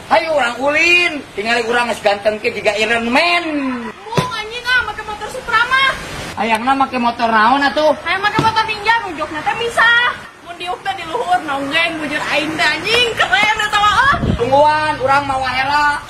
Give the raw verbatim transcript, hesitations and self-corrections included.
Hayu orang ulin, tinggal urang geus ganteng ke juga Iron Man. Mung anjing ah make motor Supra mah. Hayangna make motor naon atuh? Hayang make motor Ninja nujokna teh bisa. Mun diuk teh di luhur nonggeng bujur aing teh anjing keren eta mah. Tungguan, urang mau heula.